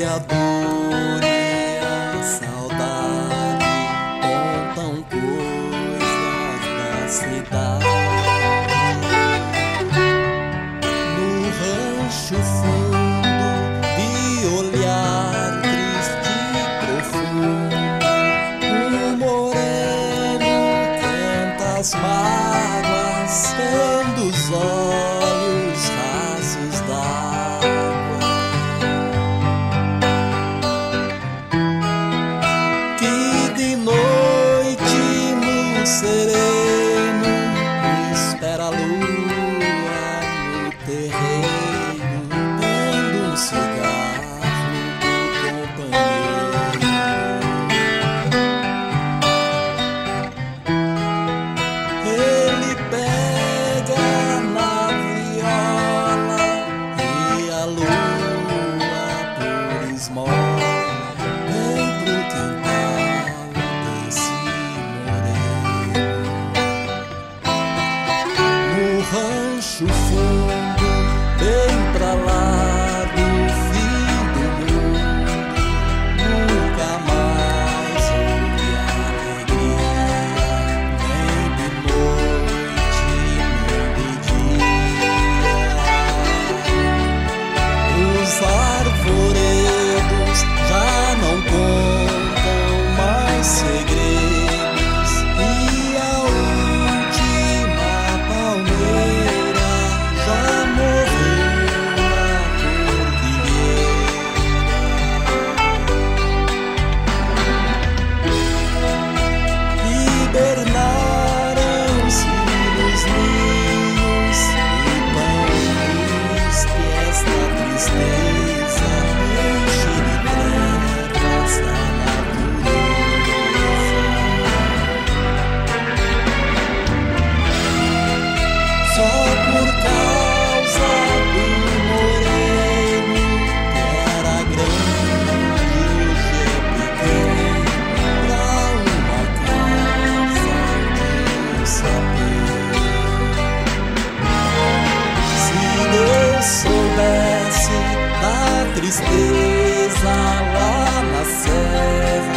a dor e a saudade contam coisas da cidade. No rancho fundo, de olhar triste e profundo, um moreno canta as mágoas, tendo os olhos rasos d'água. Que de noite no sereno espera a lua no terreiro, dando um cigarro do companheiro. Ele pega na viola e a lua por esmola vem pro quintal desse moreno. No rancho fundo, bem pra lá do fim do mundo, nunca mais houve alegria, nem de noite, nem de dia. Os arvoredos já não contam mais segredos, e a última palmeira já morreu na cordilheira. Hibernaram-se nos ninhos e pão triste esta tristeza enche de trevas a natureza. Só por causa do moreno, que era grande e hoje é pequeno, pra uma casa de um saber. Se Deus soubesse da tristeza lá na serra,